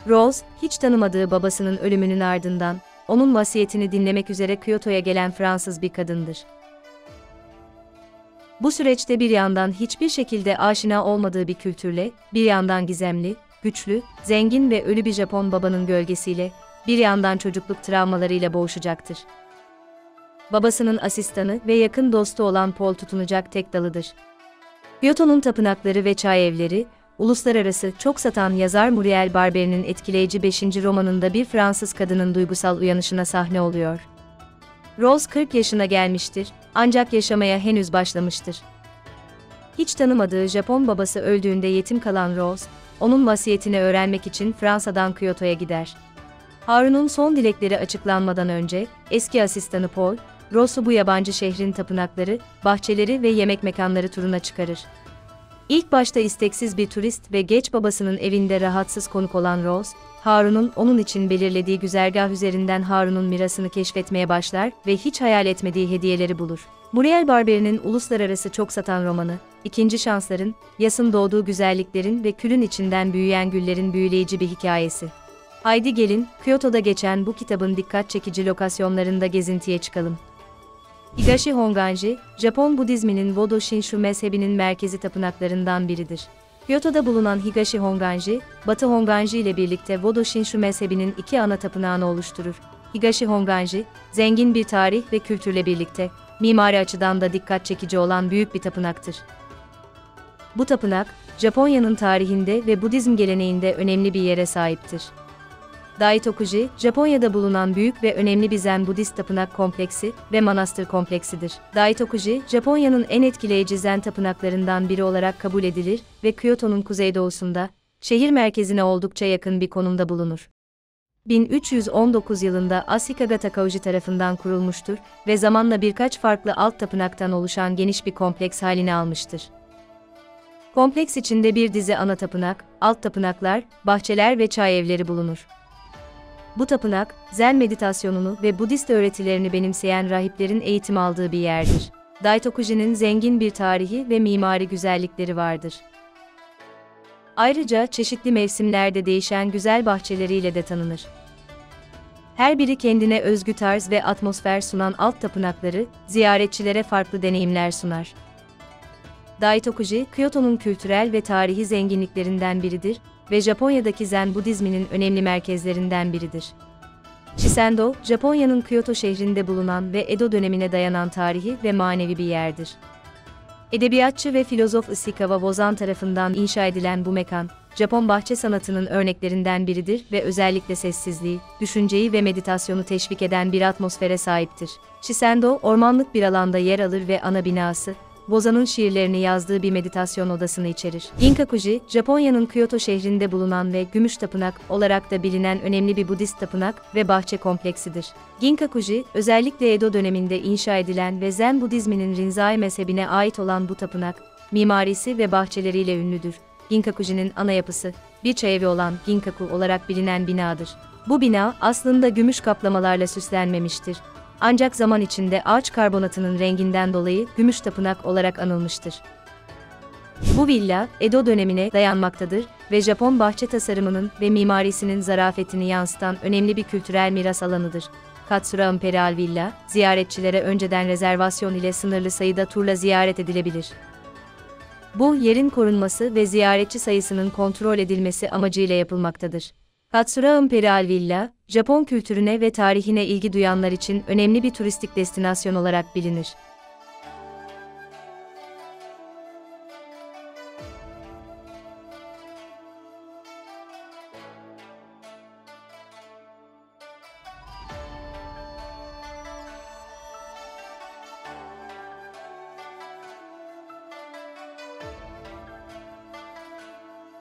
Rose, hiç tanımadığı babasının ölümünün ardından, onun vasiyetini dinlemek üzere Kyoto'ya gelen Fransız bir kadındır. Bu süreçte bir yandan hiçbir şekilde aşina olmadığı bir kültürle, bir yandan gizemli, güçlü, zengin ve ölü bir Japon babanın gölgesiyle, bir yandan çocukluk travmalarıyla boğuşacaktır. Babasının asistanı ve yakın dostu olan Paul tutunacak tek dalıdır. Kyoto'nun tapınakları ve çay evleri, uluslararası çok satan yazar Muriel Barber'in etkileyici 5. romanında bir Fransız kadının duygusal uyanışına sahne oluyor. Rose 40 yaşına gelmiştir, ancak yaşamaya henüz başlamıştır. Hiç tanımadığı Japon babası öldüğünde yetim kalan Rose, onun vasiyetini öğrenmek için Fransa'dan Kyoto'ya gider. Haru'nun son dilekleri açıklanmadan önce, eski asistanı Paul, Rose'u bu yabancı şehrin tapınakları, bahçeleri ve yemek mekanları turuna çıkarır. İlk başta isteksiz bir turist ve geç babasının evinde rahatsız konuk olan Rose, Haru'nun onun için belirlediği güzergah üzerinden Haru'nun mirasını keşfetmeye başlar ve hiç hayal etmediği hediyeleri bulur. Muriel Barber'in uluslararası çok satan romanı, İkinci Şansların, yasın doğduğu güzelliklerin ve külün içinden büyüyen güllerin büyüleyici bir hikayesi. Haydi gelin, Kyoto'da geçen bu kitabın dikkat çekici lokasyonlarında gezintiye çıkalım. Higashi Honganji, Japon Budizminin Wodo Shinshu mezhebinin merkezi tapınaklarından biridir. Kyoto'da bulunan Higashi Honganji, Batı Honganji ile birlikte Wodo Shinshu mezhebinin iki ana tapınağını oluşturur. Higashi Honganji, zengin bir tarih ve kültürle birlikte, mimari açıdan da dikkat çekici olan büyük bir tapınaktır. Bu tapınak, Japonya'nın tarihinde ve Budizm geleneğinde önemli bir yere sahiptir. Daitokuji, Japonya'da bulunan büyük ve önemli bir Zen Budist tapınak kompleksi ve manastır kompleksidir. Daitokuji, Japonya'nın en etkileyici Zen tapınaklarından biri olarak kabul edilir ve Kyoto'nun kuzeydoğusunda, şehir merkezine oldukça yakın bir konumda bulunur. 1319 yılında Ashikaga Takauji tarafından kurulmuştur ve zamanla birkaç farklı alt tapınaktan oluşan geniş bir kompleks halini almıştır. Kompleks içinde bir dizi ana tapınak, alt tapınaklar, bahçeler ve çay evleri bulunur. Bu tapınak, Zen meditasyonunu ve Budist öğretilerini benimseyen rahiplerin eğitim aldığı bir yerdir. Daitokuji'nin zengin bir tarihi ve mimari güzellikleri vardır. Ayrıca çeşitli mevsimlerde değişen güzel bahçeleriyle de tanınır. Her biri kendine özgü tarz ve atmosfer sunan alt tapınakları, ziyaretçilere farklı deneyimler sunar. Daitokuji, Kyoto'nun kültürel ve tarihi zenginliklerinden biridir ve Japonya'daki Zen Budizminin önemli merkezlerinden biridir. Shisendo, Japonya'nın Kyoto şehrinde bulunan ve Edo dönemine dayanan tarihi ve manevi bir yerdir. Edebiyatçı ve filozof Ishikawa Wozan tarafından inşa edilen bu mekan, Japon bahçe sanatının örneklerinden biridir ve özellikle sessizliği, düşünceyi ve meditasyonu teşvik eden bir atmosfere sahiptir. Shisendo, ormanlık bir alanda yer alır ve ana binası, Wozan'ın şiirlerini yazdığı bir meditasyon odasını içerir. Ginkakuji, Japonya'nın Kyoto şehrinde bulunan ve Gümüş Tapınak olarak da bilinen önemli bir Budist tapınak ve bahçe kompleksidir. Ginkakuji, özellikle Edo döneminde inşa edilen ve Zen Budizminin Rinzai mezhebine ait olan bu tapınak, mimarisi ve bahçeleriyle ünlüdür. Ginkakuji'nin ana yapısı, bir çay evi olan Ginkaku olarak bilinen binadır. Bu bina, aslında gümüş kaplamalarla süslenmemiştir. Ancak zaman içinde ağaç karbonatının renginden dolayı Gümüş Tapınak olarak anılmıştır. Bu villa, Edo dönemine dayanmaktadır ve Japon bahçe tasarımının ve mimarisinin zarafetini yansıtan önemli bir kültürel miras alanıdır. Katsura Imperial Villa, ziyaretçilere önceden rezervasyon ile sınırlı sayıda turla ziyaret edilebilir. Bu, yerin korunması ve ziyaretçi sayısının kontrol edilmesi amacıyla yapılmaktadır. Katsura Imperial Villa, Japon kültürüne ve tarihine ilgi duyanlar için önemli bir turistik destinasyon olarak bilinir.